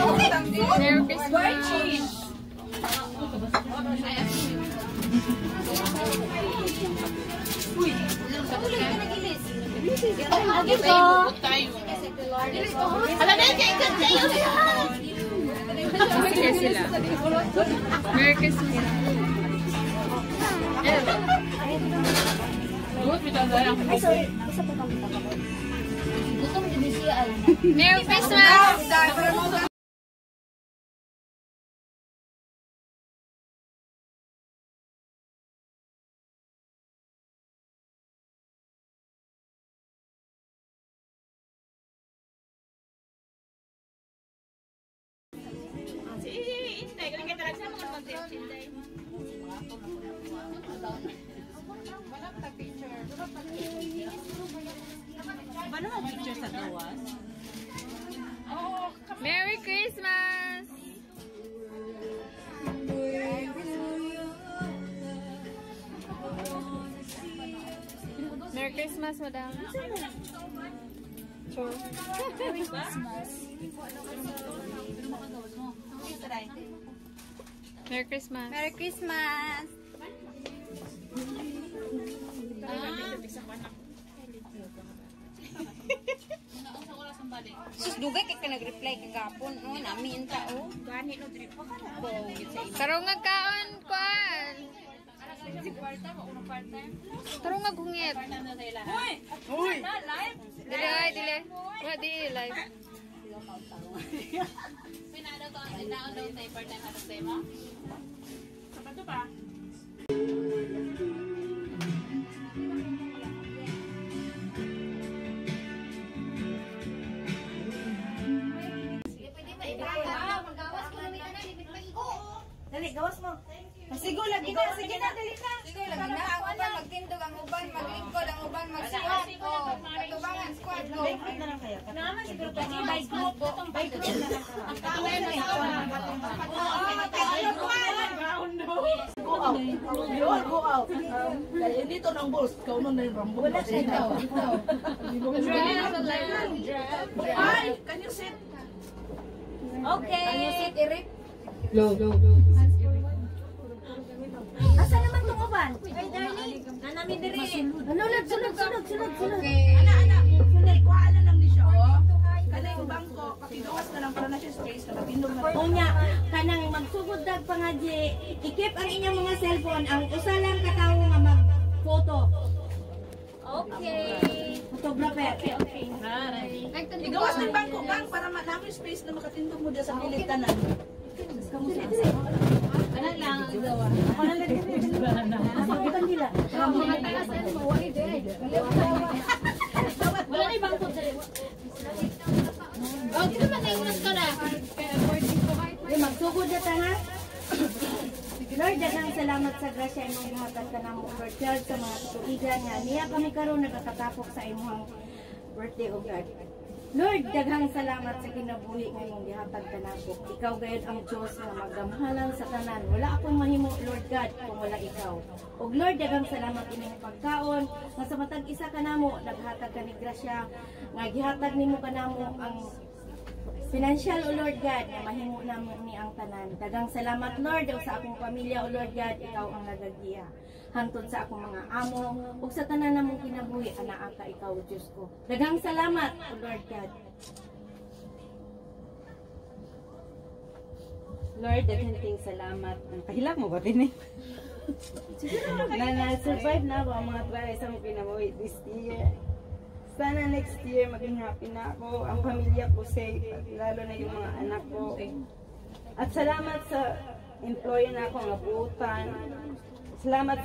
Merry Christmas. Uy, Merry Christmas. Merry Christmas. Merry Christmas! Merry Christmas, madam. Sure. Merry Christmas. Merry Christmas. Merry Christmas. Sus dugay kay ka nag-reply kagapon no namin tao. Gani no drip pa kana. Karong nga kaon kuan. Karong nga gungit. Hoy. Hoy. Live. Dile. Wa di live. Pinado ko ang download na part-time at tema. Sapato pa. Dali, gawas mo. Sige lagi na, sige na, dali na. Sige lagi na, ang uban magtindog, ang uban maglingkod, ang uban mag-squad. Katubangan, squad go. Bike na lang kayo. Naman siguro pa si bike group. Bike group na lang. Ang kawin na ito. Go out. Go out. Kaya dito ng balls, ikaw nun na yung rambo. Wala siya daw. Hi, can you sit? Okay. Can you sit, Eric? Go. Asa naman tong uban? Ay, darling. Nanami diri. Sunod. Okay. Ana. Sunod, kuha na lang ni siya, oh. Kana yung bangko, pakigawas na lang para na siya space na matindog na. Unya, kanang magsugod dag pa nga di, ikip ang inyong mga cellphone, ang usa lang katawo nga mag-photo. Okay. Photographer. Okay. Igawas ng bangko, bang, para namin space na makatindog mo dyan sa pilit tanan. Ano lang ang gawa? Ako na lang dito. Masakitan nila. Mga tagasan mo, wali din. Wala na ibang ko dali. Oh, kito man kayo unas ka na. Magsugod na ta ha. Lord, daghang salamat sa grasya imong gihatag kanamo Lord God sa mga tuigan nga niya kami karon nagakatapok sa imong birthday o God. Lord, daghang salamat sa kinabuhi nga imong gihatag kanako. Ikaw gayud ang Dios nga magdamhanan sa tanan. Wala akong mahimo, Lord God, kung wala ikaw. Ug Lord, daghang salamat imong pagkaon nga sa matag isa kanamo naghatag ka ni grasya nga gihatag nimo kanamo ang financial, O Lord God, na mahimo namin ni ang tanan. Daghang salamat, Lord, o sa akong pamilya, O Lord God, ikaw ang nagagiya. Hantod sa akong mga amo, ug sa tanan namong kinabuhi, anaa ka ikaw, Diyos ko. Daghang salamat, O Lord God. Lord, daghang salamat. Kahilak mo ba din eh? Na-survive na ako ang mga trials sa mga kinabuhi this year. Sana next year maging happy na ako, ang pamilya ko safe, at lalo na yung mga anak ko. At salamat sa employer na ako, ang abutan. Salamat.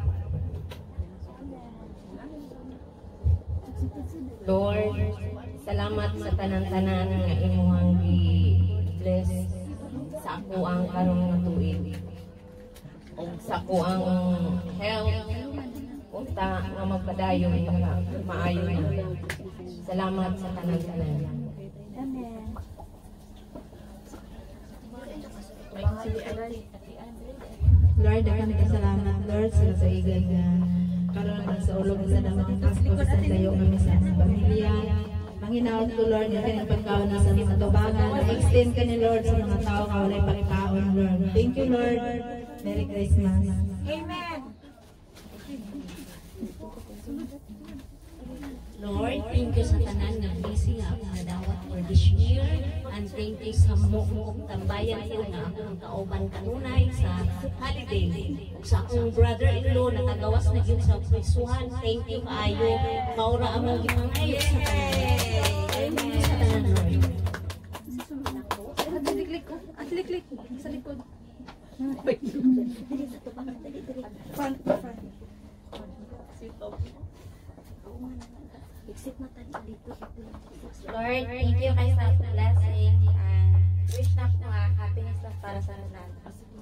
Lord, salamat sa tanan-tanan nga imong i-bless sa ako ang karong nga tuig. O sa ako ang health, unta nga magpadayon nga maayo na. Salamat sa tanan-tanan. Amen. Lord, daghang salamat Lord sa saigan nga karon sa ulog sa damat ng Pasko sa layo nga sa pamilya. hinaot ko, Lord, yung kanyang pagkaon na sa mga tubangan. Extend ka ni Lord sa mga tao ka walay pagkaon, Lord. Thank you, Lord. Merry Christmas. Lord, thank you sa tanan nga busy nga akong nadawat for this year. And thank you sa mukmuk tambayan ko nga akong kauban kanunay sa holiday. Ug sa akong brother-in-law na kagawas na yun sa prisuhan. Thank you kaayo. Maura among gimangayo sa tanan. Thank you sa tanan, Lord. Atliklik sa likod. Lord, thank you kay sa blessing and wish na ko nga happiness lang para sa lahat.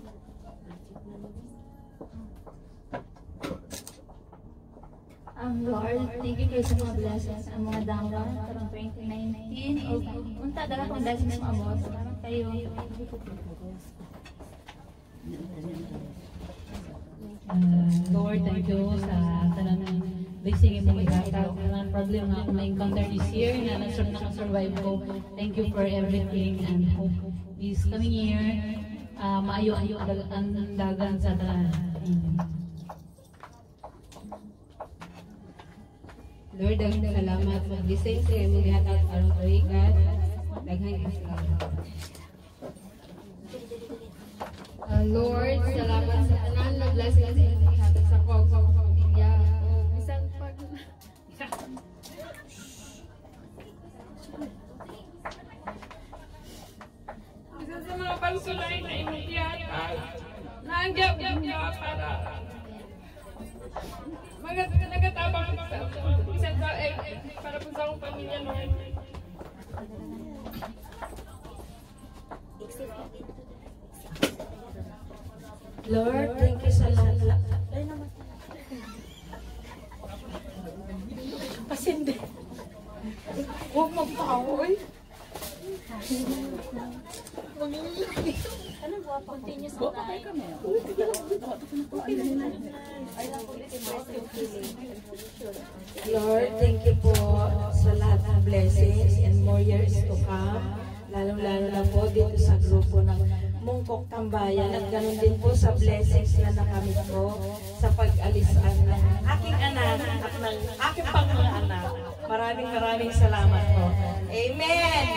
Lord, thank you sa mga blessings ang mga dangwa karong 2019 o unta dala kong blessings mo amo. Salamat kayo. Lord, thank you sa tanan ng blessing imong ihatag. Ang problem nga akong na-encounter this year na nakasurvive ko. Thank you for everything and hope this coming year maayo-ayo ang dagan sa tanan. Lord, daghang salamat sa blessings sa imong gihatag karong tuigan. Daghang salamat. Lord, salamat sa tanan na blessings sa imong gihatag sa ko sa pamilya. Bisan pag Bisan sa mga pagsulay na imong gihatag. Nanggap niya para mga nagatabang sa bisan sa para po sa akong pamilya, Lord. Lord, thank you sa lahat. Pasindi. Huwag magpaoy. Lord, thank you po sa lahat ng blessings and more years to come. Lalong-lalo na po dito sa grupo ng Mungkok Tambayan at ganun din po sa blessings na nakamit ko sa pag-alisan ng aking anak at ng aking pang mga anak. Maraming salamat po. Amen!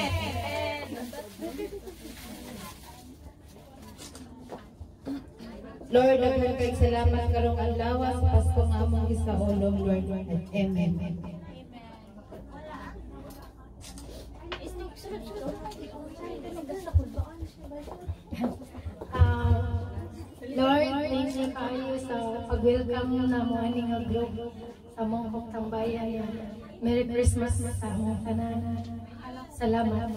Lord, daghang kay salamat karong adlaw sa Pasko nga among gisaulog, Lord. Amen. Lord, thank you kayo sa pag-welcome na mo aning nga group sa Mungkok Tambayan. Merry Christmas sa among tanan. Salamat.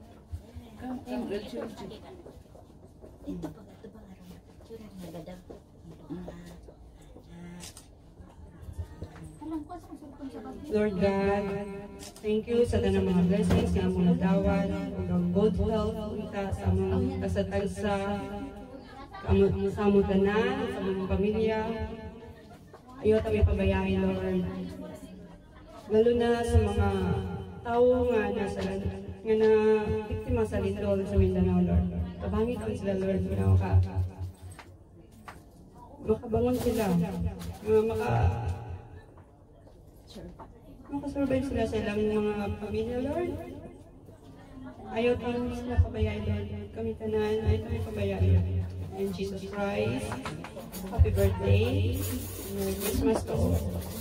Lord God, thank you sa tanang mga blessings nga among nadawat, ug good health kita sa among kasatagsa, sa among tanan, sa among pamilya. Ayaw kami pabayaan, Lord. Lalo na sa mga tao nga nasa nga na biktima sa lindol sa Mindanao, Lord. Tabangin ko sila, Lord, nga makabangon sila, makasurvive sila sa ilang mga pamilya, Lord. Ayaw kami sila pabayaan, Lord. Kami tanan, ayaw kami pabayaan. And Jesus Christ, happy birthday. Merry Christmas to all.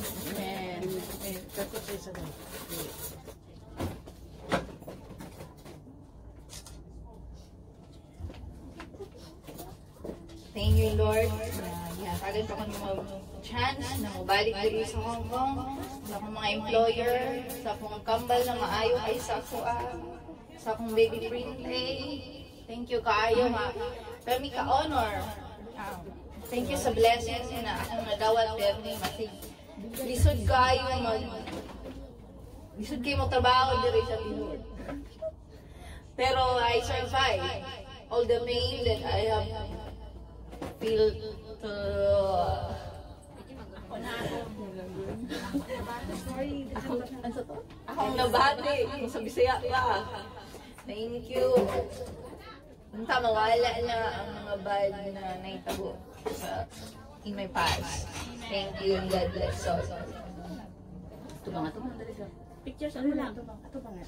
Thank you, Lord. Ihatagan pa kami mga chance na mabalik dito sa Hong Kong, sa akong mga employer, sa akong kambal na maayo ay sa ako, sa akong baby birthday. Thank you kaayo, kami ka-honor. Thank you sa blessings na akong nadawat Bernie Masig. Lisod kayo lisod kayo magtrabaho diri sa Pinoy. Pero I survive all the pain that I have feel to Akong nabati. Kung sa Bisaya pa. Thank you. Unta, mawala na ang mga bad na naitabo in my past. Thank you and God bless us. Ito ba nga ito? Pictures, ano lang? Ito ba nga?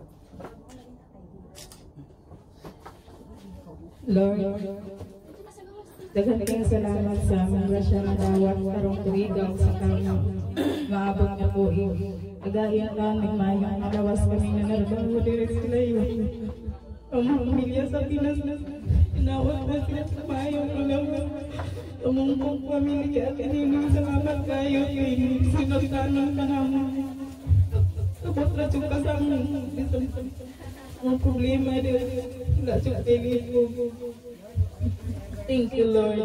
Lord, daghang kang salamat sa mga grasya na dawat karong tuigaw sa kanyang maabot na buhig. Agayan lang ng mayang nalawas kami na narabang direct sila yun. Ang mga pamilya sa Pinas na inawat na sila sa mayang ulang. Umungkong pamilya at kaninong salamat kayo kay sinagtanan ka naman. Tapos na yung kasama ang problema din. Wala yung pilit ko. Thank you, Lord.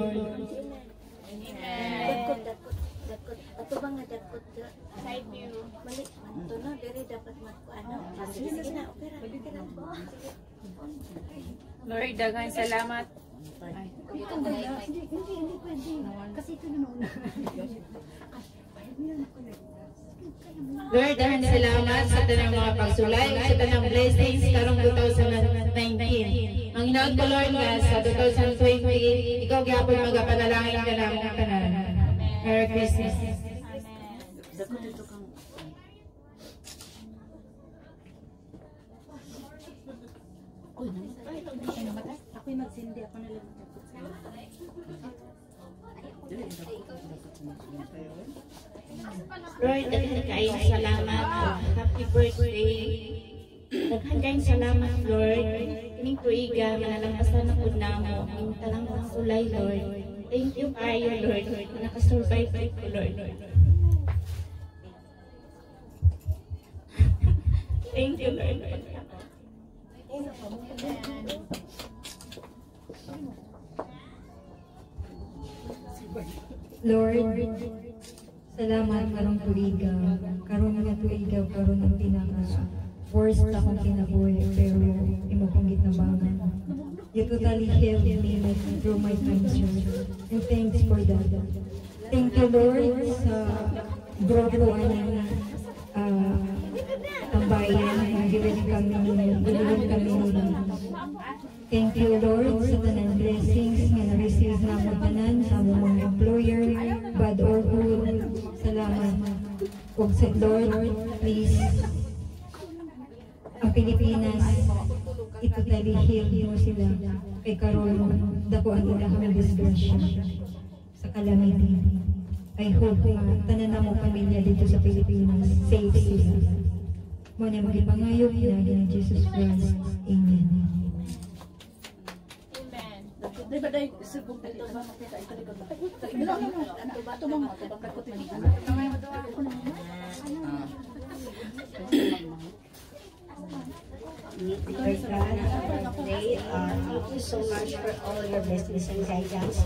Dakot. Ato ba nga dakot? Side view. Mali. Ito na, diri dapat magkuano. Sige na, okay ra. Lord, daghang salamat. Hindi pwede. Kasi ito na noon. Lord, daghang salamat sa tanang mga pagsulay, sa tanang blessings karong 2019. Ang hinaot ko, Lord, nga sa 2020, ikaw gyapon magapanalangin ka na mga tanan. Merry Christmas. Ako'y magsindi ako na lang. Lord, daghang kayong salamat. Happy birthday. Daghang kayong salamat, Lord. Kining tuiga, manalampasan na po na mo. Ang talang ulay, Lord. Thank you kayo, Lord. Nakasurvive ko, Lord. Thank you, Lord. Lord, salamat karong tuiga. Karon nga tuiga karon ang pinaka worst akong kinabuhi pero imo kong gitabangan. You totally healed me through my cancer. And thanks for that. Thank you, Lord, sa broko ang tambayan na gilid kami nila. Thank you, Lord, sa tanang blessings nga na-receive na mo tanan sa mga employer, bad or good. Salamat. Huwag sa Lord, please, ang Pilipinas, itotally heal mo sila kay karon dako ang ilahang disgrasya sa calamity. I hope nga tanan na mo pamilya dito sa Pilipinas safe sila. Mo na magipangayog na ng Jesus Christ. Amen. Di ba dahil subong dito ba makita ito dito? Ano ba ito mga ito? Bakit ko tinihan? Lord God, today, thank you so much for all your blessings and guidance.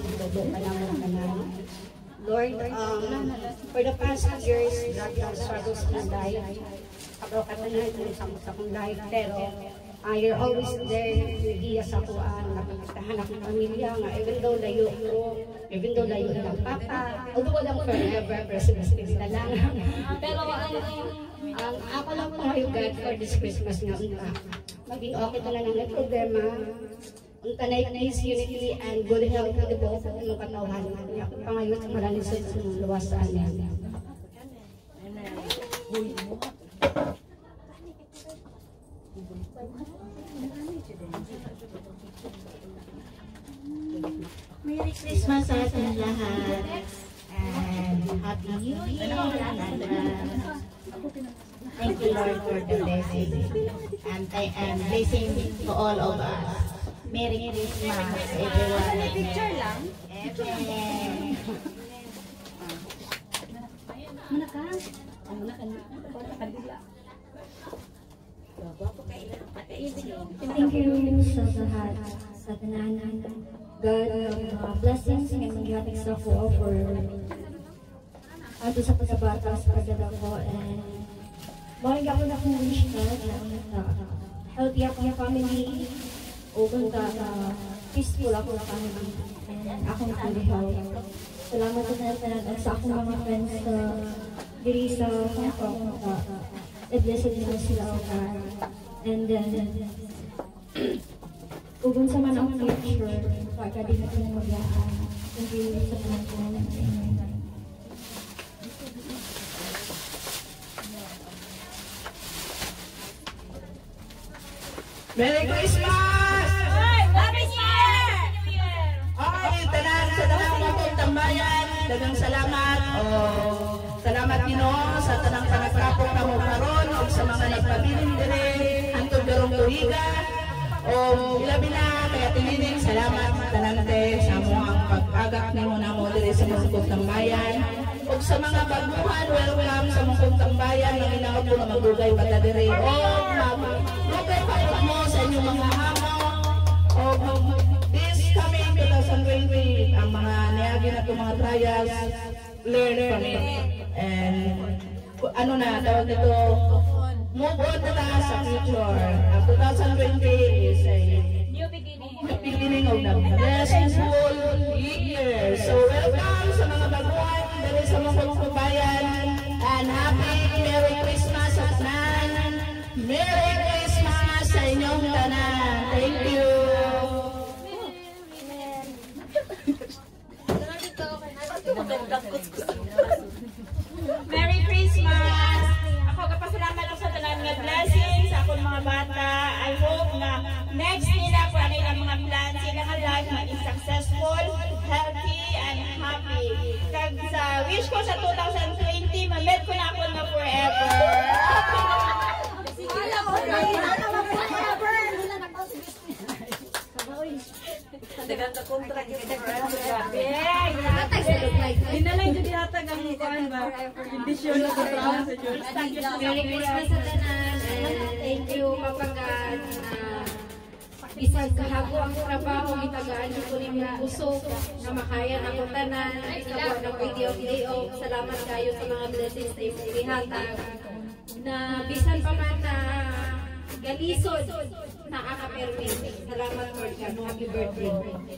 Lord, for the past years, God struggles in life. Kapag katanan sa akong life, pero you're always there, iya sa kuan, napagtahan akong pamilya nga, even though layo ng papa, although walang forever, pero sinasipita lang. Pero ang ako lang po ngayon, God, for this Christmas nga unta. Maging okay ito na ng problema. Unta na peace, unity, and good health to the both of mga katawan. Ako pa ngayon sa maraming sa luwasaan niya. Merry Christmas sa ating lahat. And Happy New Year. Thank you, Lord, for the blessing. And blessing to all of us. Merry Christmas, everyone. Picture lang. Amen. Muna ka. Muna ka. Thank you sa lahat, sa tananan. God, blessings nga maghatag sa ko for ato sa pagkabata sa pagdala ko, and maring ako na kong wish na healthy ako na family, o ganda peaceful ako na family, and akong good health. Salamat sa tanan at sa akong mga friends sa diri sa Hong Kong. I-blessed nila sila ako. And then, kung sa man ang future, pagka di na ko mag-aan. Thank you sa tanan ko. Merry Christmas! Happy New Year! Ay, tanan sa tanang mga tambayan, daghang salamat. Salamat Ginoo sa tanang panagkapok na mo karon ug sa mga nagpabilin dire hangtod karong tuiga. Ilabi na kaya tinining salamat tanante sa among pag-agak nimo namo dire sa Mungkog Tambayan. Ug sa mga baguhan, welcome sa Mungkog Tambayan nga inaot ko na magdugay bata dire. Magdugay pa mo sa inyong mga amo. This coming 2020, ang mga niagi na itong mga trials, learn from it. And ano na, tawag dito, move on na tayo sa future. Ang 2020 is a new beginning of the blessful year. So welcome sa mga baguhan dali sa mga Tambayan. And happy Merry Christmas sa tanan. Merry Christmas sa inyong tanan. Thank you. Merry Christmas! Ako kapasalamat ako sa tanan nga blessings sa akong mga bata. I hope na next nila kung ano yung mga plans sila nga life maging successful, healthy, and happy. Kag sa wish ko sa 2020, mamit ko na ako na forever. Dagan ka kontra kita forever. Hinalay jud dihatag ang kuan ba? Kondisyon na sa trabaho sa Diyos. Merry Christmas sa tanan. Thank you, Papa God. Isang kahago ang trabaho, itagaan niyo ko rin yung puso na makaya na ko tanan. Isabuan na ko idiyo. Salamat kayo sa mga blessings na ihatag. Na bisan pa man na galisod na akapermin. Salamat, Lord God. Happy birthday.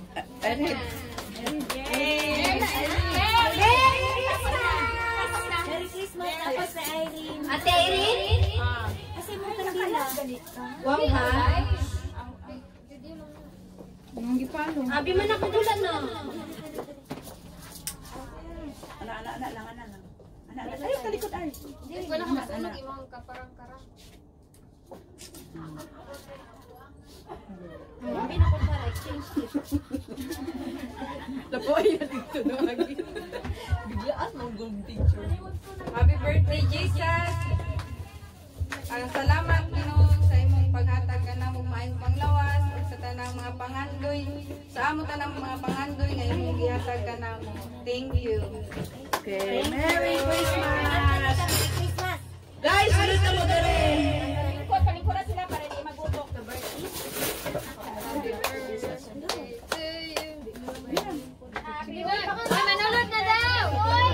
Merry Christmas! Tapos na Irene. Ate Irene? Kasi mo kandila. Wow, ha? Abi man ako dulan na. Anak lang. Ay, talikod ay. Hindi ko na makasunog imong kaparang-karang. Abi na ko para exchange gift. Tapoy na dito no lagi. Biglaan mo gold picture. Happy birthday, Jesus! Salamat Ginoo sa imong paghatag kana mo maayong panglawas ug sa tanang mga pangandoy. Sa amo tanang mga pangandoy nga imong gihatag kana mo. Thank you. Okay, Merry Christmas! Guys, ulit na mo dali! Palingkuran sila para di magutok. Manulod na daw!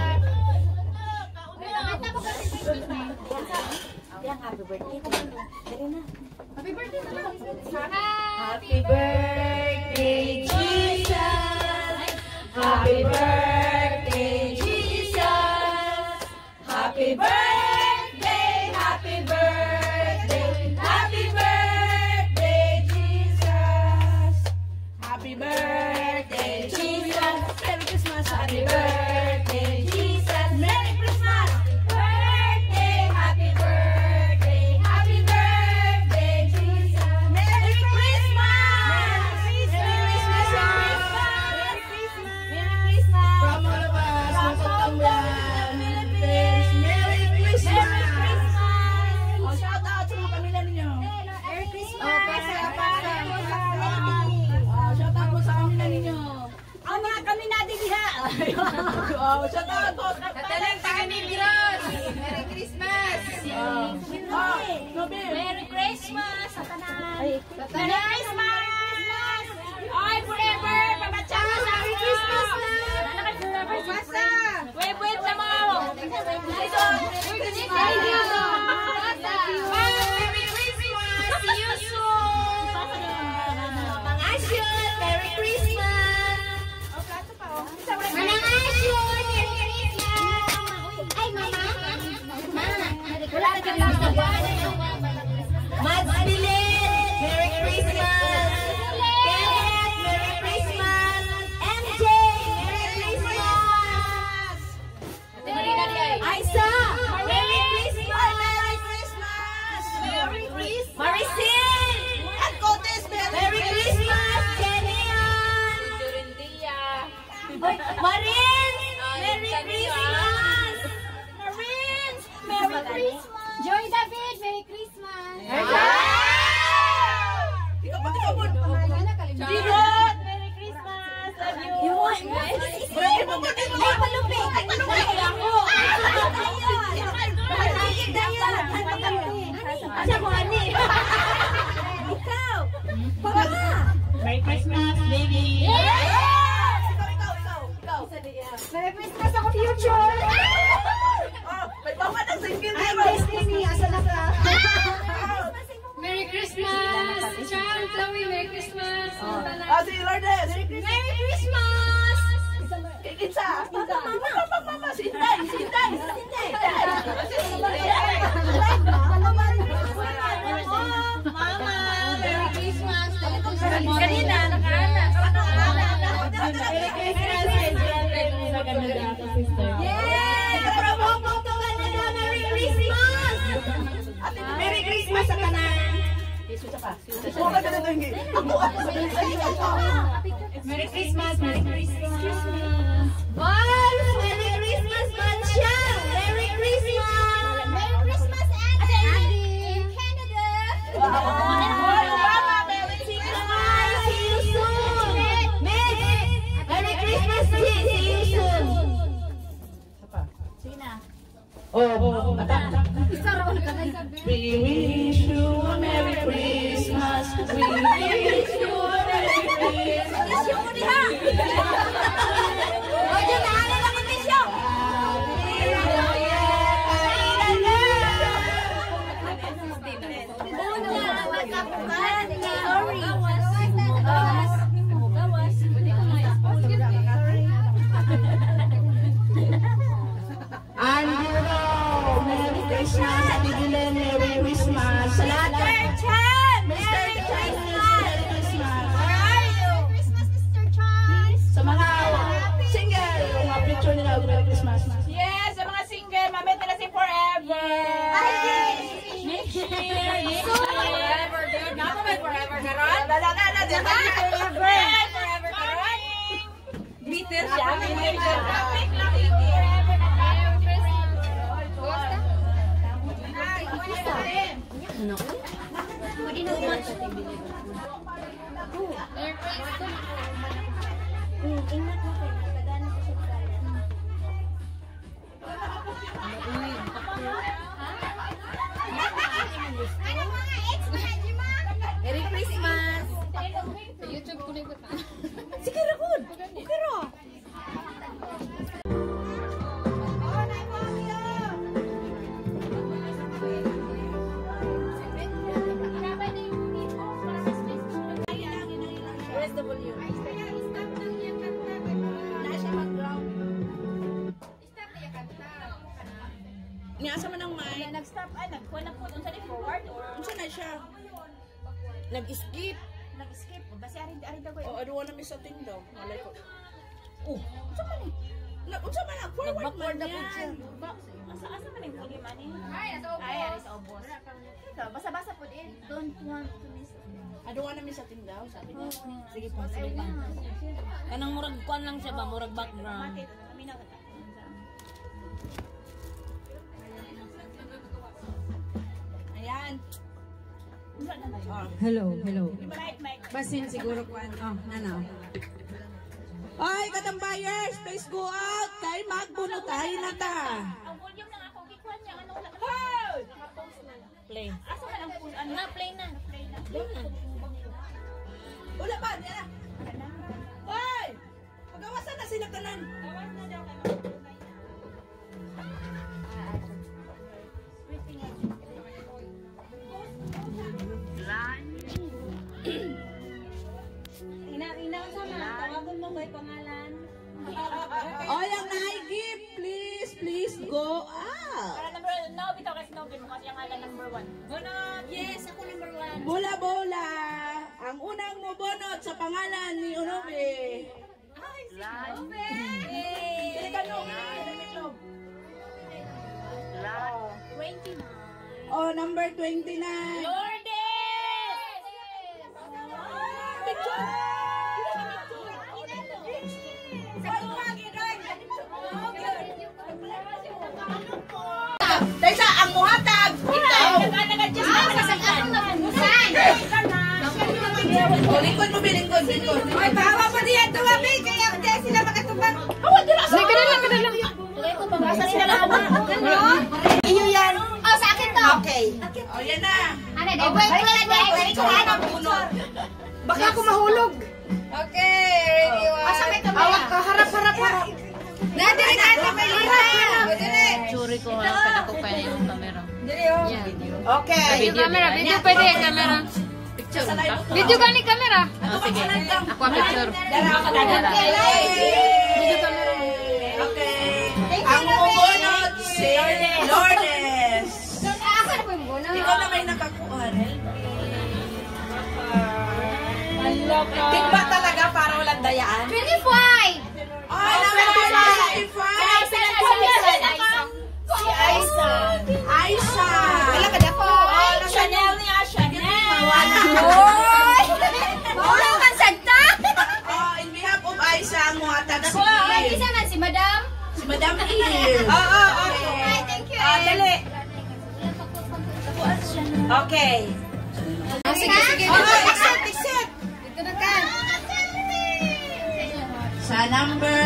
Happy birthday. Happy birthday na lang! Happy birthday, Jesus! Happy birthday, Jesus! Happy birthday, happy birthday, happy birthday, Jesus! Happy birthday, Jesus! Merry Christmas! Happy birthday, Jesus! Merry Christmas! Birthday, happy birthday, happy birthday, Jesus! Merry Christmas! Merry Christmas! Merry Christmas! Merry Christmas! From all of us, From Mungkog Tambayan, Merry Christmas! Merry Christmas! Oh, shout out sa mga pamilya ninyo. Merry Christmas! Oh, shout out mo sa pamilya ninyo. Ang mga kami natin diha! Oh, shout out po. Katalang taga Negros! Merry Christmas! Merry Christmas sa tanan! Merry Christmas! Ay, forever! Pamatsama sa Merry Christmas na! Basta! Wait sa mo! Thank you! Merry Christmas! See you soon! Manang Asyon! Merry Christmas! Manang Asyon! Wala ka lang sa Mads Bilit, Merry Christmas! Kenneth, Merry Christmas! MJ, Merry Christmas! Aisa, Merry Christmas! Merry Christmas! Merry Christmas! Maricel! At Cotes, Merry Christmas! Kenian! Marin! Merry Christmas! Marin! Merry Christmas! Joy David, Merry Christmas! Dirot! Merry Christmas! Love you! You want me? Ay, palupi! Ay, palupi! Ako! Siya mo, ani! Ikaw! Papa! Merry Christmas, baby! Ikaw. Merry Christmas ako, future! May bawa ng single Ay, Destiny, asa na ka? Merry Christmas! Chang, Chloe, Merry Christmas! Si Lourdes. Merry Christmas! Kinsa? Mama. Sinday. Mama! Merry Christmas! Kanina, nakaanak. Merry Christmas! Sa Canada, sister. Yay! From Hong Kong to Canada, Merry Christmas! Merry Christmas sa kanan! Merry Christmas! Merry Christmas! Vals! Merry Christmas, Mansyang! Merry Christmas! Merry Christmas, Andy! In Canada! Merry Christmas! See you soon! Merry Christmas, see you soon! We wish you a Merry Christmas. We wish you a Merry Christmas. Andrew, Merry Christmas. Tigilin, Merry Christmas. Sa lahat. Mr. Chan! Merry Christmas. Where are you? Christmas, Mr. Chan! Sa mga single, yung mga picture nila, Merry Christmas. Yes, sa mga single, mamit nila si Forever. Next year! Forever, dude. Nato may Forever, karon? Forever, karon? Glitter siya. Topic lang glitter. Merry Christmas! YouTube ko na ito. Sige, Rakun! Okay, Ro! Where's the volume? Niasa man ang mic. Nag-stop, nagkuha na po. Unsa ni forward or? Unsa na siya? Nag-skip. Nag-skip. Basi arin daw ko. O, aduwa na may setting daw. Malay ko. Unsa man eh? Unsa man ang forward man na po siya. yan. Asa man yung puli man eh? Ay, nasa obos. Basa-basa po din. Don't want to miss. Aduwa na may setting daw, sabi niya. Sige po, sige pa. Kanang murag kuan lang siya ba, murag background. Ayan. Hello. Basin siguro kuan. Nana. Ay, katambayers, please go out. Kay magbunutahin na ta. Ang volume ng ako gikuan niya ano wala. Hoy! Play. Asa man ang phone? Ano na play na. Wala ba? Yan na. Hoy! Magawasan na sila tanan. Ina sama, tawagan mo ba yung pangalan? Oy, ang naigip, please go out. pangalan number 1. Bunot! Yes, ako number 1. Bola-bola! Ang unang mo bunot sa pangalan ni Unobe. Ay, si Unobe! Dili ka no, 29. Oh, number 29. Lourdes! Tesa, ang muhatag! Ikaw! Oh, lingkod mo, lingkod. Ay, bawa pa diyan tumabi. Kaya hindi sila makatubang. Iyo yan. Oh, sa akin to. Okay. Oh, yan na. Ano, wait. Baka ako mahulog. Okay, ready one. Asa may kamay? Awak ka, harap. Nadiri ka ito, may lima. Dili. Churi ko nga pala ko pa yung camera. Dili, oh. Okay. Video pwede camera. Picture. Video ka ni camera. Oh, sige. Ako ang picture. Okay. Ang bubunot si Lourdes. Ikaw na may nakakuha. Tigba talaga para walang dayaan. 25! Oh, number 25. Si Aisa. Wala ka na po. Chanel niya, Chanel! Oy! Wala kang sagta! Oh, in behalf of Aisa, ang muhatag si Isa man si Madam? Si Madam Il. Ay, thank you. Dali. Okay. Sige. Exit. Dito na ka. Sa number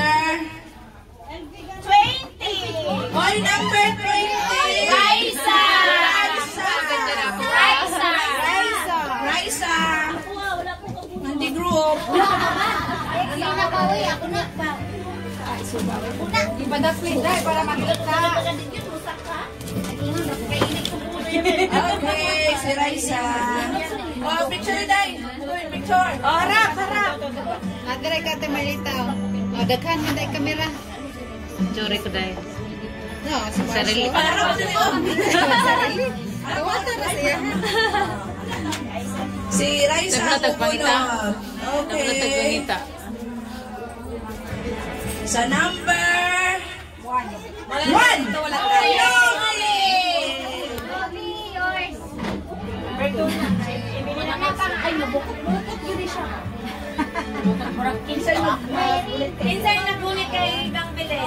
20! Oy, number 20. Raisa! Raisa. Hindi group. Hindi na bawi, ako na pa. Ipadapin dahil para makita. Okay, si Raisa. Oh, picture day. Picture. Oh, harap. Nadiri ka ito malitaw. O, daghan mo dahil kamera. Churi ko dahil. No, sa Sarili. Harap mo dito. sarili. Tawata na siya. Si Raisa. Sarap na tagpangita. Okay. Sa number 1. Kinsay nagulit kay Kang Belen.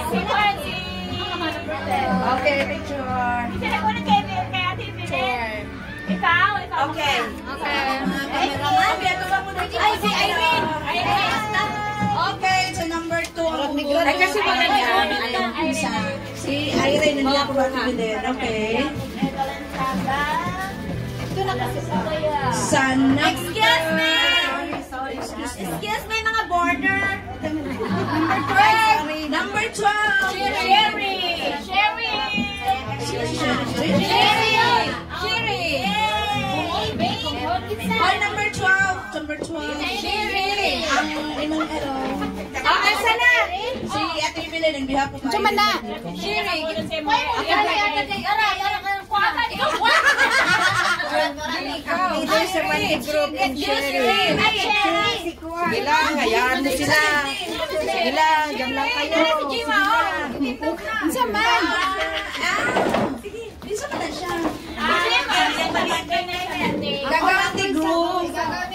Okay, picture. Kinsay nagulit kay Ate Belen. Ikaw? Okay. Ay, si Irene. Okay, so number 2. Ay, kasi wala niya. Si Irene, hindi ako makabilin. Okay. Ito na kasi sa kuya. Sa Excuse me! Excuse me, mga border. Number 12. Sherry! Ay, number 12. Number 12. Ang imong ero. Asa na? Si Ate Evelyn, in behalf of Suman na! Sherry! Leader sa Manhid Group in Sherry. Ilang, hayaan mo sila. Ilang, jam lang kayo. Isa man. Isa man na siya. Gagawin group.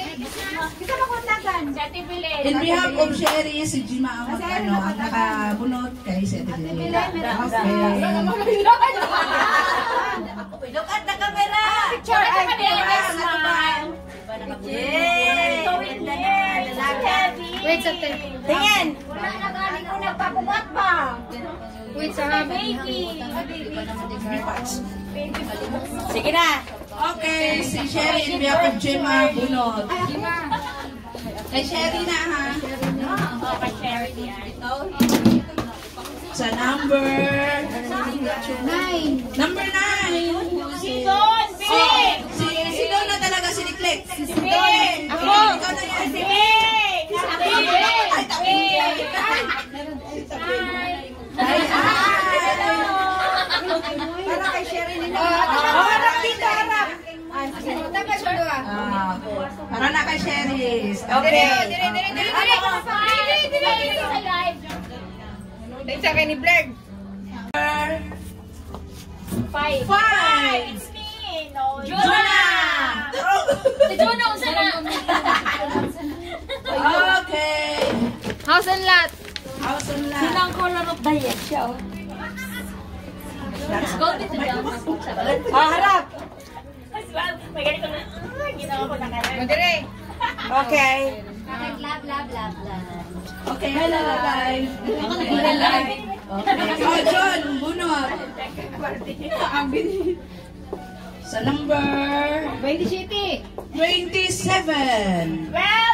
In behalf of Sherry, si Jima ang nakabunot kay si Ate Evelyn. Look at the camera! Picture! Wait, tingin! Wala na galing ko nagpapugat pa! Wait, sa baby! Sige na. Okay, si Sherry, in behalf of Jima, bunot. Kay Sherry na ha. Sa number 9. Number 9. Si Sidon na talaga si Niklik. Si Sidon. Ako. Ikaw na yan. Ay, tapin. Para kay Sherry nila. Harap Para na kay Sheris. Okay. Dahil sa akin ni Blair. 5. Five. Jonah! Jonah, unsa na? Okay. House and lot. House and lot. Silang color of the year siya, oh. Let's go to the Harap! May ganito na. Ginawa ko na kaya. Madire. Okay. Blah, blah, blah, blah. Okay, hello guys. Oh, John, bunot. Sa number 27. 27.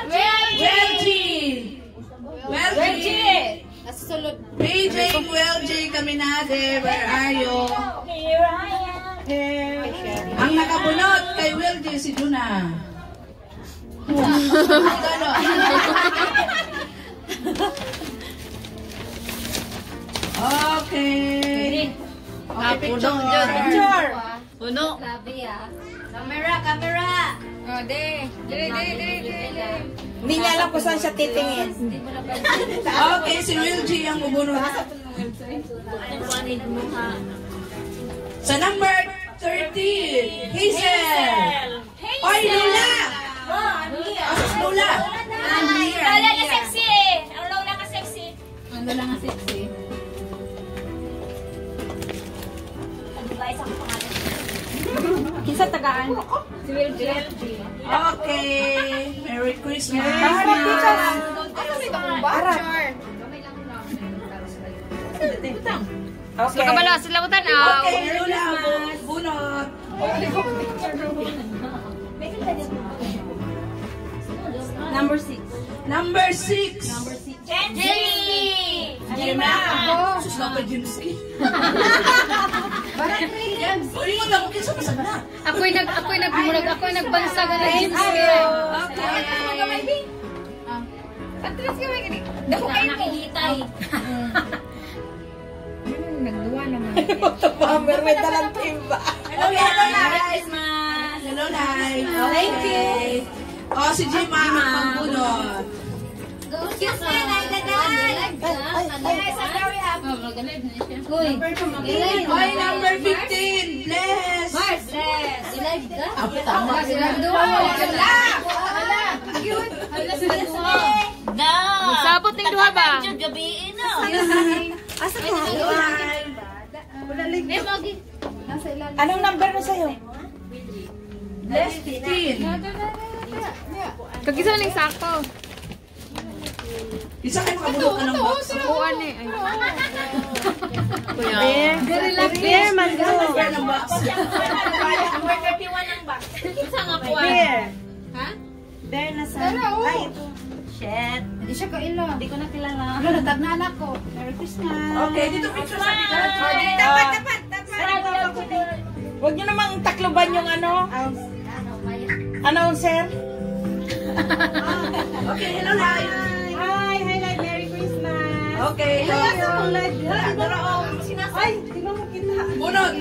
Welgy. Nasusulod. BJ, Welgy, Kaminade, where are you? Here I am. Ang nakabunot kay Welgy si Juna. Okay. Picture. Puno. Grabe ah. Camera. Oh, de. Hindi niya alam kung saan siya titingin. Okay, si Welgy ang bubunot. Sa number 13, Hazel. Oy, Lula! Asas Lula! Lola ka sexy. Ang Lola ka sexy. Ang Lola nga sexy. Advice ako pangalan. Kinsa tagaan? Si Welgy. Okay, Merry Christmas! So, kabalo, sila mo tanaw. Okay, Lula, bunot. Number 6. Number 6. Kenji! Sus na pa Jimski. Uy, mo lang, kinsa pa sana? Ako'y nagbansag na James. Okay. Patras ka may gani. Dako kayo mo. Nakikitay. Nagduwa naman. Pamber may dalang timba. Okay, Merry Christmas! Hello, Nay. Thank you. Oh, si Jima ang bunot. Kiss me, Naidadan! Yes, I'm very happy. Uy, Oy, number 15, Bless. Live ka? Tama. No! Magsabot ng duha ba? Gabiin na. Asa ka? Anong number na sa'yo? Bless 15. Kagisa lang sakto. Isa kayo makabulok ka ng box. Kuan eh. Very relax. Beer, man go. Number ng box. Number 31 ang box. Kinsa nga po? Beer. Ha? Beer na sa... Ay, ito. Shit. Hindi siya kaila. Hindi ko na kilala. Ano, natagnan ako. Merry Christmas. Okay, dito picture sa likod. Tapat. Huwag niyo namang takloban yung ano. Announcer. Okay, hello, Nay. Hi, highlight. Merry Christmas. Okay, hello. Ay, di ba makita? Bunot.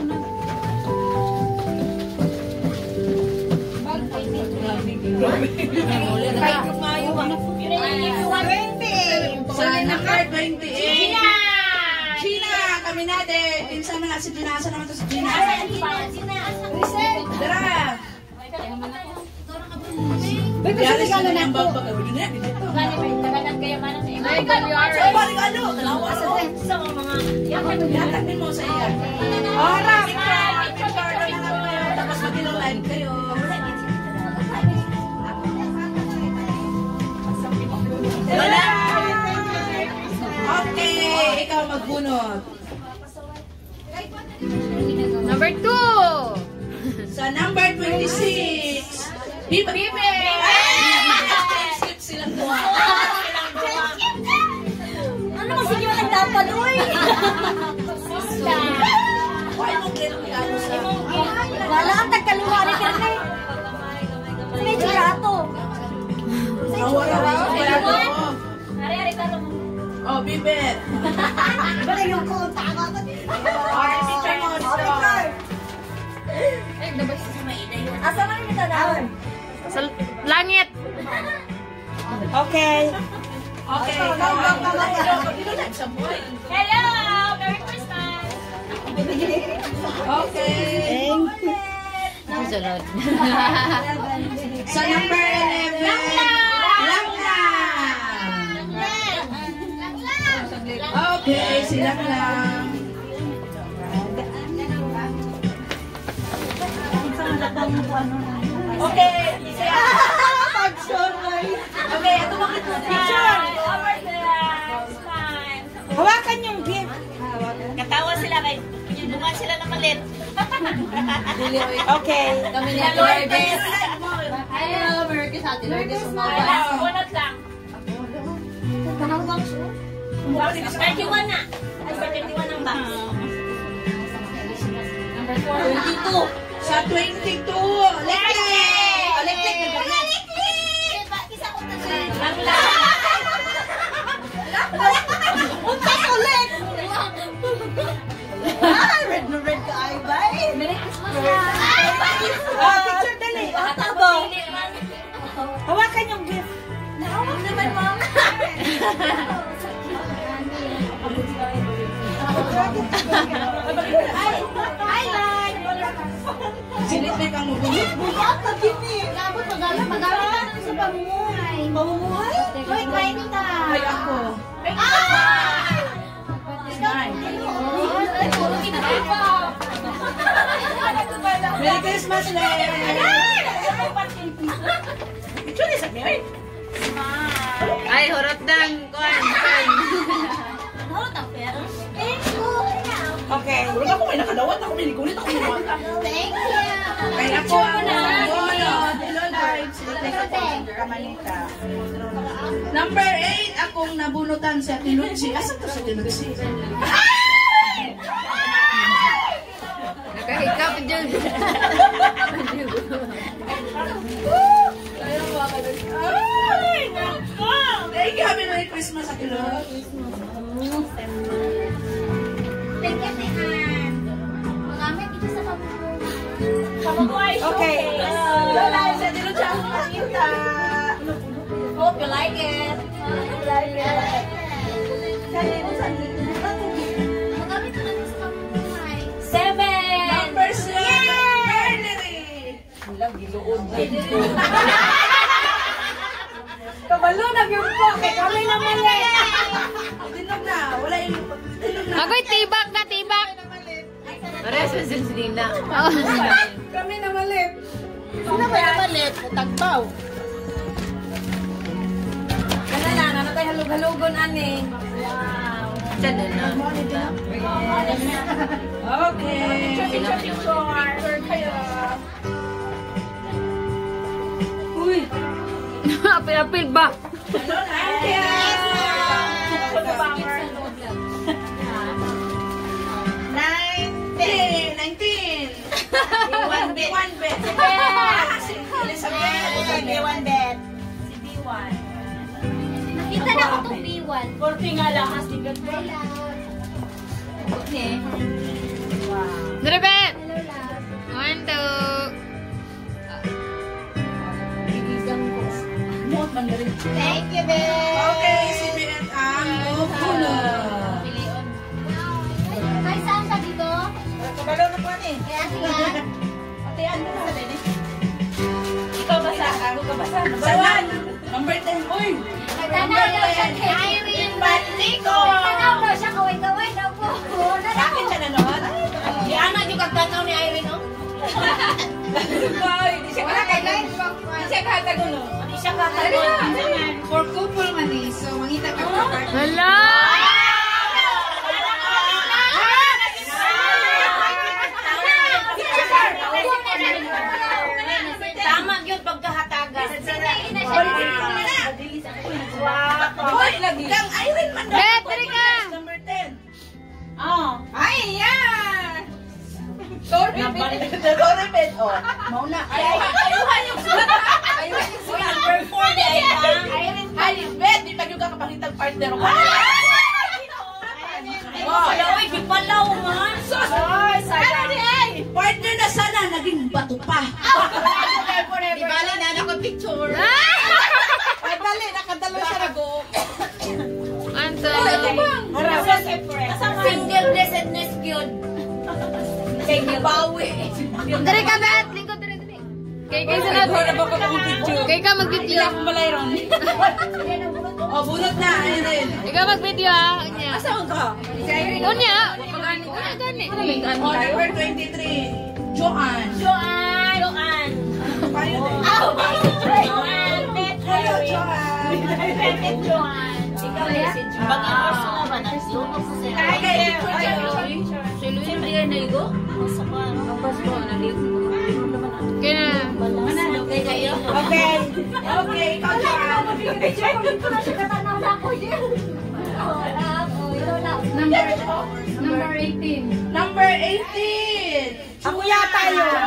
Sa number 28. Gina, kami natin. Pinsan na nga si Gina. Asa naman to si Gina? Dara. Biyari sa kanyang bagbag. Yatag din mo sa iya. Harap! Tapos mag-live kayo. Wala! Okay, ikaw magbunot. Number 2. Sa number 26. Bibe! Skip silang buha. Ano kasi yung nagtapaloy? Why mo ganun gano sa... Wala ang tagkaluwari ka na eh. May girato. Nawara sa palato ko. Ari-ari ka lang. Oh, Bibe! Bala yung konta ka ka. Picture mo. Asa man yung tanawin? Sa langit. Okay. Okay. Hello! Merry Christmas! Okay. Susunod. So number 11. Okay, silang lang. Okay. Okay, ito mga picture. Hawakan yung gift. Katawa sila kay bungan sila na malit. Okay. Kami ni Lourdes. Hello, Merry Christmas. Lourdes mo. Bunot lang. Kahawang siya. 31 na. Ay, 31 ang box. Number 22. Sa 22. Leklik. Kisa ko na siya. Unta ulit. Ay, red na red ka ay ba? Merry Christmas. Picture dali. Hawakan yung gift. Nahawak naman, ma'am. Hi, Lord. Sinitlik ang mubulit. Buyak ka gini. Labot magalit na sa pamumuhay. Pamumuhay? Hoy, kain kita. Ay, ako. Ay! Ay, puro kinakita. Merry Christmas, Len. Picture sa Mary. Ay, hurot dang. Kuan. Ano ta pero? Thank you. Okay. Wala ako may nakalawat ako, may nigulit ako. Thank you. Kaya ako ang kamanita. Number 8, akong nabunutan sa Tinutsi. Asa to sa Tinutsi? Nakahikap dyan. Ay, nako! Thank you, happy Merry Christmas sa Tinutsi. Thank you, Tehan. Magamit ito sa pamumuhay. Okay. Wala sa Tinutsi ang makita. Hope you like it. Magamit ito sa pamumuhay. 7. Number 7, Valerie. Kabalo na yung po. Kaya kami na mali. Dinog na, wala yung dinog na. Agoy, tibak na, tibak. Pares mo sila sila. Kami na mali. Sino ba yung malit? Tagbaw. Kana na, ano tayo halug-halugon, ani. Diyan na. Okay. Picture kayo. Uy. Apil-apil ba? Hello, Nadia. 19. One bet. Si Elizabeth. B1 bet. Si B1. Nakita na ko itong B1. 40 nga lang. Astig at Okay. Dribet! Hello, love. 1, 2. Thank you, babe. Okay, si Beth ang bubulo. May saan ka dito? Kabalo na po ni. Kaya siya. Atian mo sa din. Ikaw basa, ako ka basa. Number 10. Uy. Nagtanaw daw siya kay Irene Bandico. Nagtanaw daw siya kaway-kaway daw po. Bakit siya nanood? Di ana yung kagtanaw ni Irene, no? Di siya kakatagun. Di siya kakatagun. Di siya katagon. For couple man eh. So, mangita ka pa. Hala! Tama yun pagkahatagan. Hoy, kang Irene man daw. Bet, tari ka! Number 10. Oh. Ay, yan! Dorebet, oh. Mauna. Ayuhan yung sulat. Ayuhan yung sulat. Number 4 day, ha? Ay, Bet, di pa yung kakapakitang partner ko. Wow, laway, di palaw man. Sus! Partner na sana, naging bato pa. Di bali na, Single blessedness yun. Kay Gibawi. Dari ka, Bet. Lingkod, dari. Kay sunod. Kay ka mag-video. Ako malay ron. Oh, bunot na. Ayun na yun. Ikaw mag-video, ha? Asan ka? Unya. Gani. Oh, number 23. Joanne. Joanne. Hello, Joanne. Joanne. Ikaw na si Joanne. Okay, ikaw Number 18. Number 18. Ako yata yun.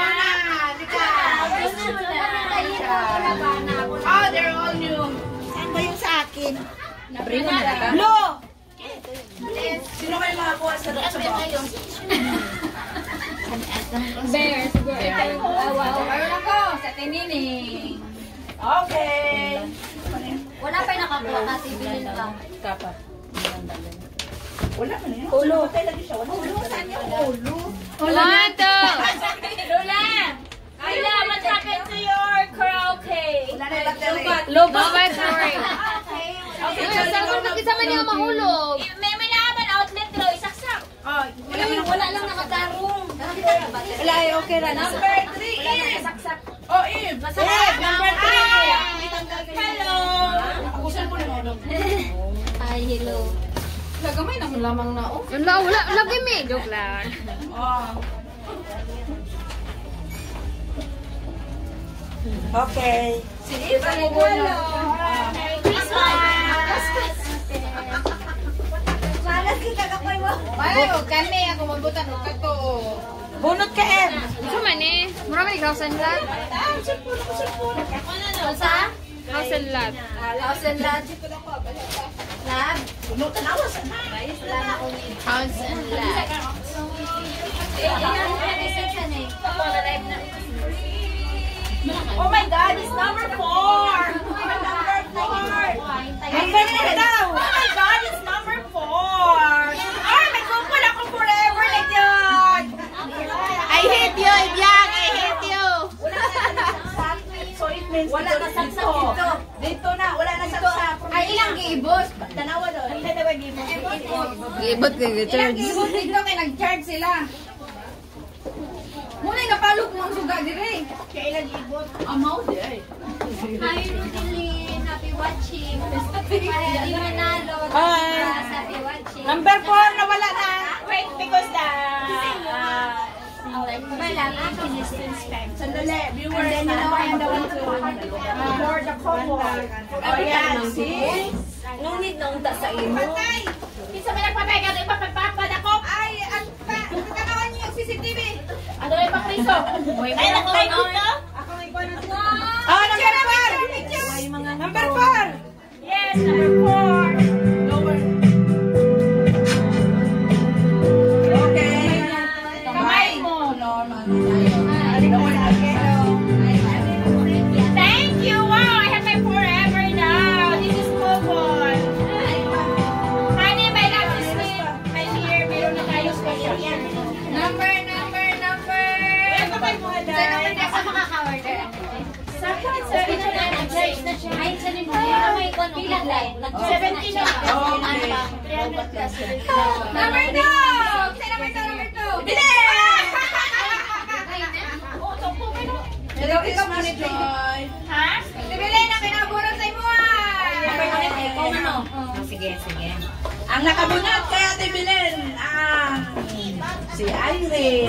Oh, they're all new. Saan ba yung sa akin? Blue! Sino kayo makakuha sa box? Bear, siguro. Meron ako sa tinining. Okay. Wala pa yung nakakuha kasi bilhin ka. Kapat. Wala ka na yun. Ulo. Patay lagi siya. Ulo. Saan yung ulo? Ulanto. Lula! Ayla, what happened to your karaoke? Wala na battery. Lobat, sorry. Okay. Isa man yung mahulog. May naman outlet daw, isaksak. Wala lang nakatarong. Wala, okay na. Number 3 is. Oh, Eve. Number 3. Hello. Akusan mo na mo. Ay, hello. Lagamay na mo lamang na. Oh. Wala. Lagi me. Joke lang. Oh. Okay. Sige, hello. Merry Christmas. Malas kita kapoy mo. Bayo, kami ako mabutan og kato. Bunot ka, Em. Ito man eh. Marami ni house and lot. Sa? House and lot. House and lot. Lab? Bunot ka nawas. House and lot. Oh my God, it's number 4. Number 4. Number 4 daw. Oh my God, it's number 4. Ay, may kumpul ako forever na yun. I hate you, Ibiang. I hate you. So it means wala na saksak dito. Dito na, wala na saksak. Ay, ilang giibos? Tanawa doon. Hindi na mag-ibos. Gibot ka Ilang charge. giibos dito kay nag-charge sila. Muna napalog mo ang suga dire. Kailan ibot? Amaw di ay. Hi, Rudeline. Happy watching. Para di manalo. Hi. Happy watching. Number 4 na wala na. Wait, because the... Sandali, viewers. And then I am the one to for the couple. Oh, yan. See? Nung need nung ta sa imo. Isa may nagpatay ka, ipapagpapad ako. Ay, ang kakawan niyo yung CCTV. Ano yung papriso? Ay, nakaway ko to? Ako may kuha na. Oh, number 4. Number 4. Yes, number 4. Lower. Okay. Kamay mo. Normal. Thank you. Wow, I have my forever now. This is Popon. Honey, my love is sweet. My dear, meron na tayo special. Number. Wala pa kayo mga dahil. Saan naman ako makaka-order? Sa picture na nag-charge na siya. Ay, sa rin may kwan o light. Nag-charge na siya. Okay. 300 plus. Number 2. Say number 2. Bili! Hello, ikaw man ito. Ha? Tibili na kinabunan sa imo. Sige. Ang nakabunat kay Ate Belen ang si Irene.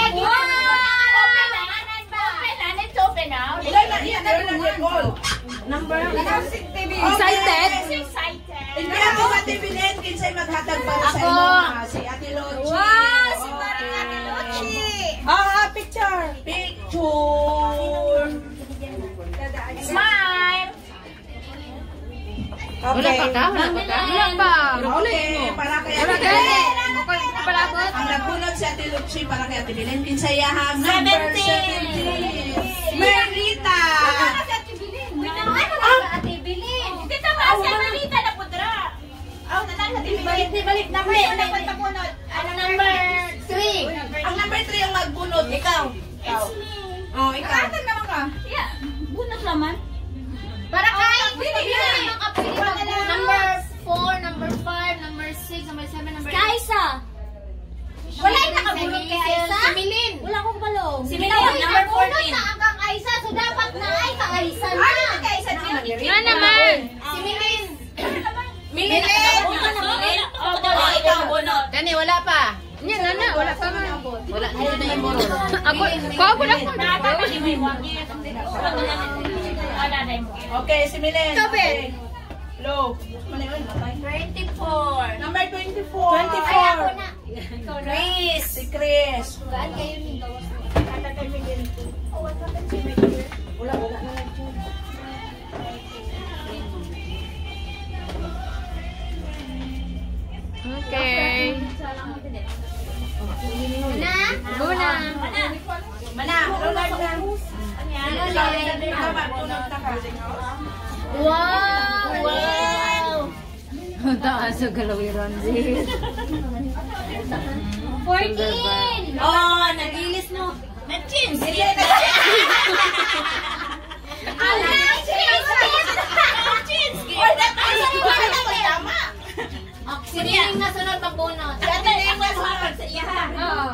Ilan na yan? Ilan na yan? All. Number? Excited? Hindi ako Ate Belen, kinsay maghatag para sa imo. Si Ate Lochi. Wow, si Ate Lochi. Picture. Smile. Wala pa ka? Wala pa. Okay, para kay Wala Ate ka? Belen. Okay, palabot. Ang nagbunot si Ate Lucy para kay Ate Belen. Kinsayahang number 17. Merita. Ate Bilin. Dito ba si Merita na pudra? Balik naman. Ano number 3? Ang number 3 ang magbunot. Ikaw. It's me. Oh, ikaw. Nakatag naman ka. Yeah. Bunot naman. Para kahit number 4, number 5, number 6, number 7, number 8. Kaisa! Wala yung nakabunot kay Aisa? Si Milin. Wala akong balong. Si Milin, number 14. Na ang Aisa, so dapat na ay ka-Aisa na. Ano na Kaisa? Yan naman. Si Milin. Milin! Ikaw bunot. Kani, wala pa. Yan, nana, wala pa man. Wala na yun na yung moro. Ako lang po. Okay, si Milen. Sabi. Low. 24. Number 24. 24. Chris. Si Chris. Saan kayo ni gawas? Wala na lang. Okay. Mana? Buna. Mana, Roland na. Wow! Wow! Taas sa galawiran din. 14! Oh, nagilis no. Nag-chins! Siniling na sunod na bunot. Siniling na sunod sa iya. Oo.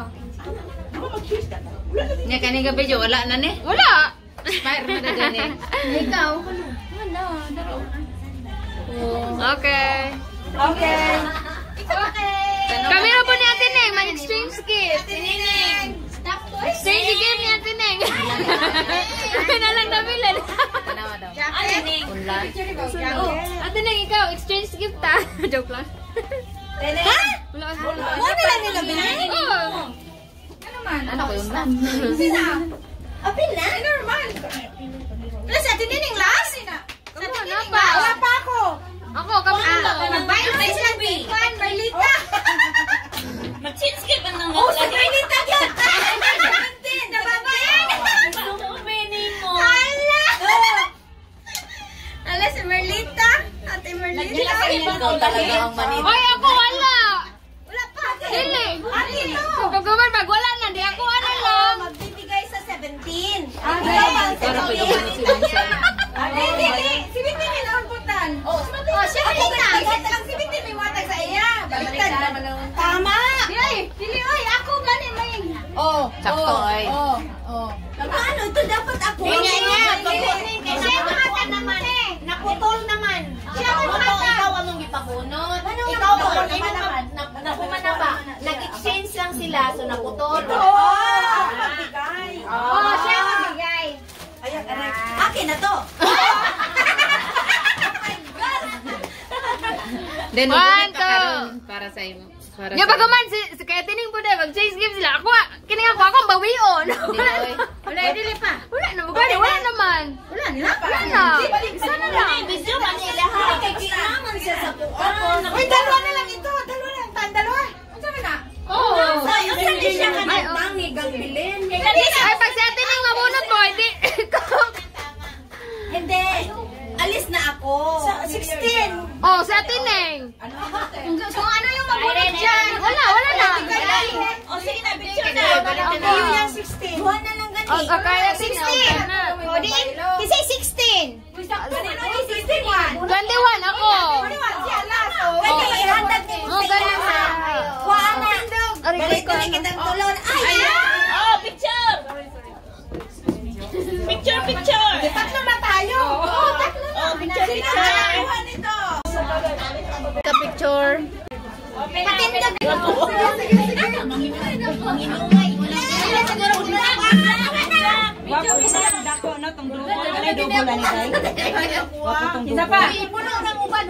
Nya kani gabi jo wala na ni. Wala. Expire na dyan eh. Ikaw? Okay. Okay. Kami na po ni Ate Neng, mag-exchange gift. Exchange gift ni Ate Neng. Kami na lang nabilan. Ate Neng. Ate Neng, ikaw, exchange gift ta. Joke lang. Ha? Wala. Ano lang nila binigay? Oo. Ano ko yun lang? Apil na? Normal. Wala sa atin din yung last. Wala pa. Wala pa ako. Ako, kami na. Nag-buy na silang bitcoin, Marlita. Mag-chinskip ang Oh, si Marlita yan. Ala si Marlita. Ate Marlita. Ikaw talaga ang manita. Hoy, ako wala. Wala pa. Dili. Ate ito. Pag-gaman, pag wala na, di ako ano lang. Magbibigay sa 17. Para pwede mo si Vincent. Hindi. Si Vincent may naamputan. Oh, siya Marlita. Ang si Vincent may matag sa iya. Tama. Dili, oy. Ako ganin may. Oh, sakto ay. Paano? Ito dapat ako. Siya mahatag naman. Naputol naman. Siya mahatag. Ikaw anong ipabunot? Ikaw naman. Nakuman na ba? Nag-exchange lang sila, so naputol. Magbigay. Oo, siya magbigay. Akin na to. Then, 1, 2. Para sa imo. Nya bagaman si kaya tining po dai mag-change gift sila. Ako kining ako akong bawion. Wala dili pa. Wala na magani, wala naman. Wala nila pa. Wala na. Sana lang. Bisyo Manila ha. Kay kailangan siya sa puan. Uy, dalawa na lang ito. Dalawa lang. Dalawa. Ano na? Oo. Saan din siya Tangi, gagbilin. Ay pag sa tining mabunot mo, hindi. Hindi. Alis na ako. 16. Oh, sa tining. So ano yung mabunot dyan? Wala na. O sige na, picture na. Yung yung 16. Buwan na lang gani. Oh, kaya 16. O di, kasi 16. Kanino yung 61? 21 ako. 21 siya last. Gani, ihandad ni mo Oh, ganun siya. sa. Kuhaan na. Balik ko na kitang tulon. Ay! Oh, picture. Picture. Tatlo na tayo. Oh, tatlo na. Sino ang kuha nito? Sa picture. Patindog. Isa pa. Puno ng uban.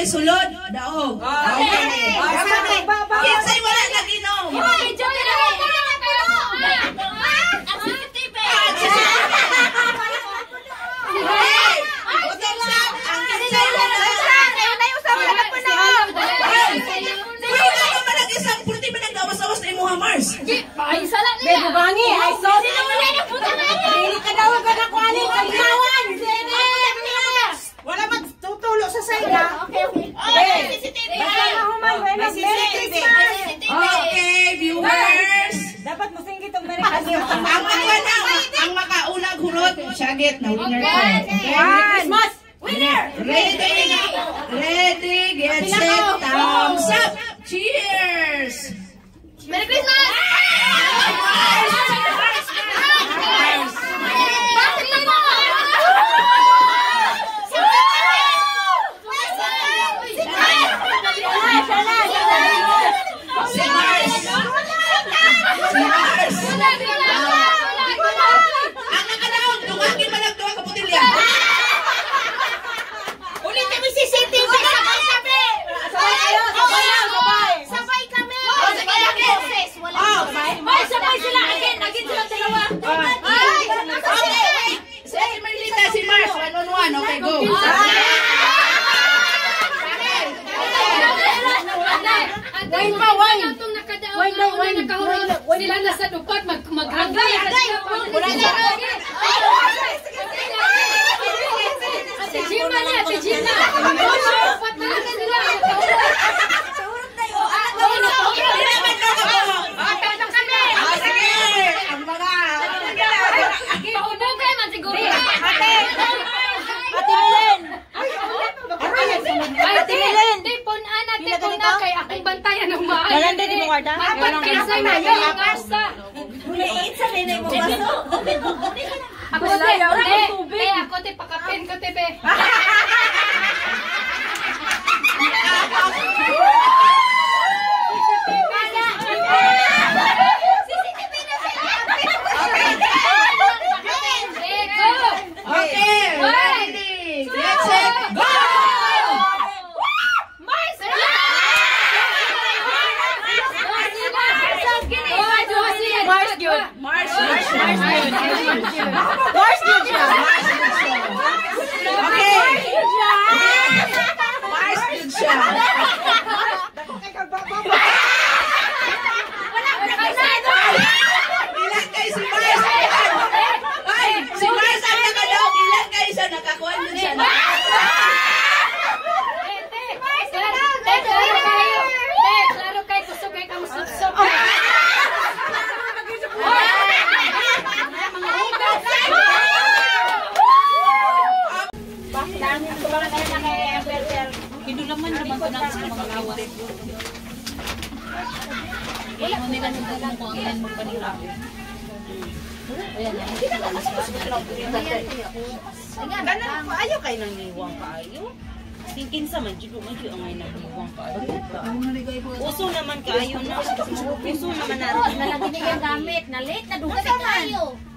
sulod, daog. Okay. Kinsay wala nag-inom. Ay, salah ni. Bebo bangi, ay sorry. Dili ka daw ka na ko ani kagnawan. Wala magtutulo sa sayda. Okay. Okay, viewers. Dapat mo singgit og Merry Christmas. Ang makaunang hulot, syagit na winner ko. Okay? Christmas. Winner. Ready, get set, thumbs up. Cheers. Merry Christmas! Okay, go. Wine sila nasa dupat maghagay. Ate Gina na, Ate Gina. Ako te pakapen ko te be. Ayaw kayo nang niwang kayo. Tingkin sa man, dito man yung angay nang niwang kayo. Uso naman kayo na. Uso naman naroon. Nalagin na yung gamit. Nalit na duga kayo.